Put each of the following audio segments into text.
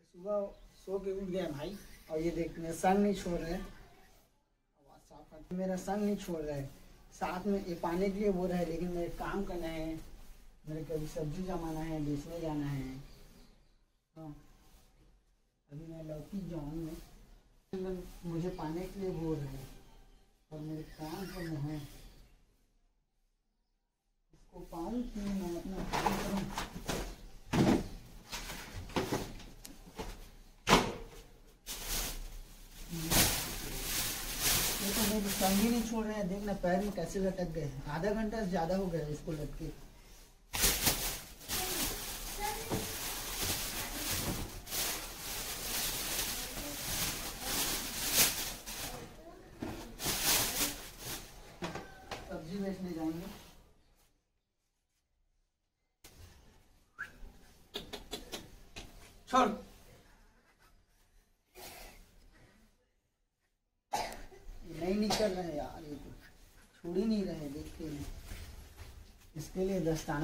सुबह सो के उठ गया भाई, और ये देख मेरा संग नहीं छोड़ रहे, आवाज साफ आती, मेरा संग नहीं छोड़ रहा है। साथ में ये पाने के लिए बोल रहा है, लेकिन मेरे काम करना है, मेरे कभी सब्जी जमाना है, बेचने जाना है। हाँ अभी मैं लौकी जाऊँगा, मुझे पाने के लिए बोल रहे हैं और मेरे काम करना है, इसको पाऊँ कि मैं अपना काम करूँ। ये तो मेरी संग ही नहीं छोड़ रहे हैं, देखना पैर में कैसे लटक गए। आधा घंटा से ज़्यादा हो गया इसको लटके। सब्जी बेचने जाएंगे। छोड़, नहीं निकल रहे यार, ये तो छोड़ ही नहीं रहे। देखते हैं इसके लिए दस्ताना।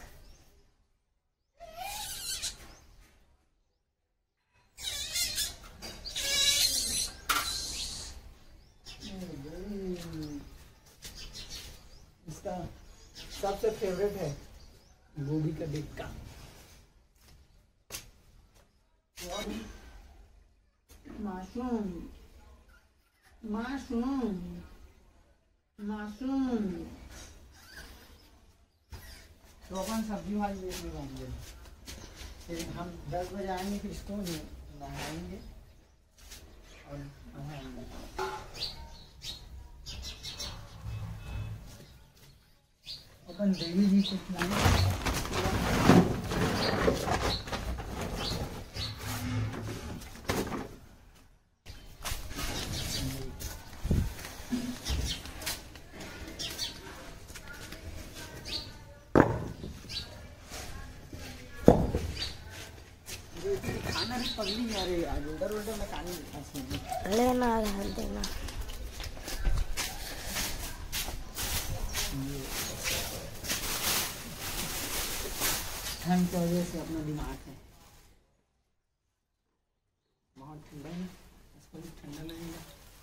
इसका सबसे फेवरेट है गोभी का टिक्का। माशरूम माशरूम माशरूम तो अपन सब्जी वाली बेचने जाएंगे। फिर हम 10 बजे आएंगे, फिर इसको नहाएंगे और नहाएंगे। अपन देवी जी को खिलाएंगे। खाना भी पगली जा रही है आज, उधर उधर मैं खाने लेना देना। ठंड की वजह से अपना दिमाग है बहुत ठंडा है, इसको भी ठंडा लगेगा।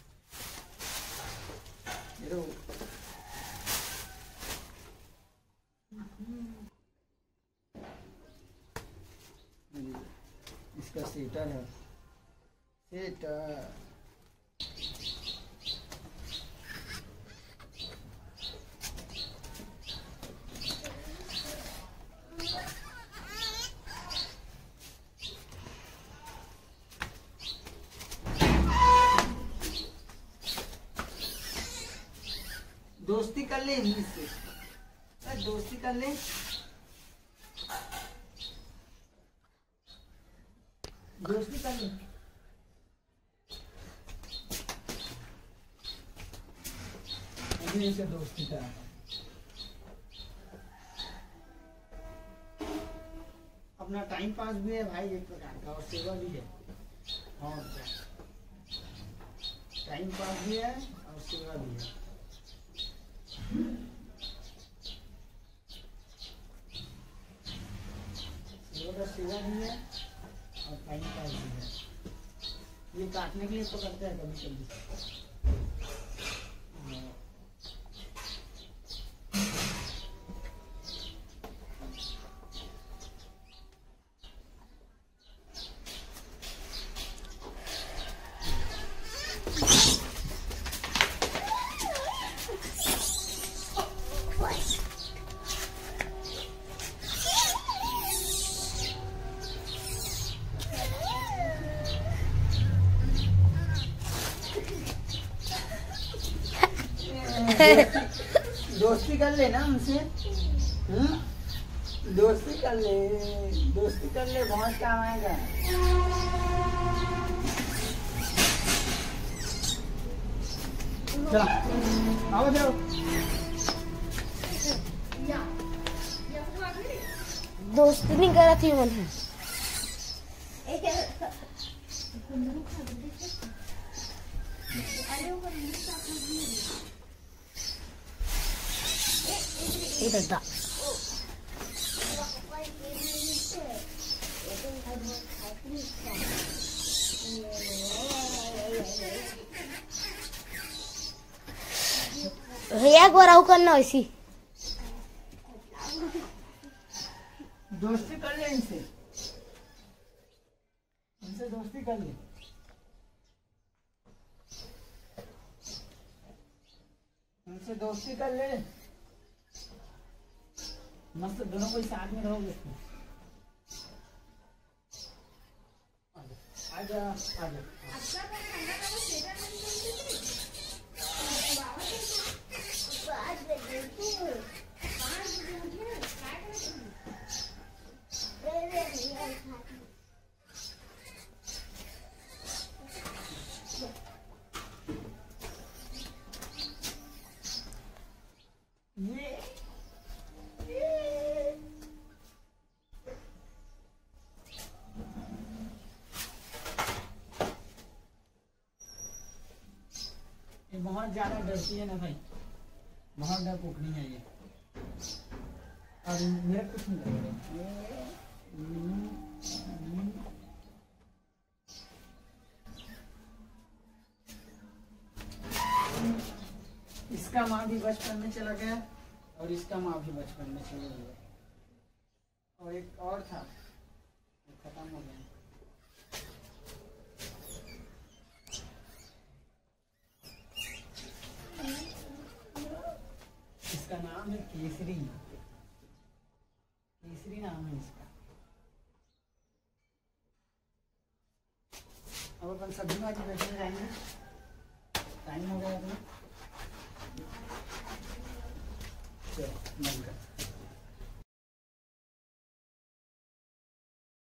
इसका सीटर है, सीटर दोस्ती कर ले इंग्लिश से, दोस्ती कर ले। दोस्ती कर ले। से दोस्ती करा, अपना टाइम पास भी है भाई एक प्रकार का, और सेवा भी है। और टाइम पास भी है और सेवा भी है। सेवा भी है और टाइम पास भी है। ये काटने के लिए तो करते हैं कभी कभी। दोस्ती कर ले ना हमसे, दोस्ती कर ले, दोस्ती कर ले, बहुत काम आएगा। चलो आओ जाओ। दोस्ती नहीं करा थी मैंने। इधर दा भैया एक बार आऊ करना वैसी दोस्ती कर ले इनसे, इनसे दोस्ती कर ले। इनसे दोस्ती कर ले, मस्त दोनों कोई साथ में रहोगे। आजा आजा ये बहुत ज्यादा डरती है ना भाई, बहुत डर पोखनी है ये। और मेरा कुछ नहीं करेगा। इसका माँ भी बचपन में चला गया और इसका माँ भी बचपन में चला गया, और एक और था वो खत्म हो गया। इसका नाम है केसरी, केसरी नाम है इसका। अब अपन सब्जी भाजी बैठने जाएंगे, टाइम हो गया अपना।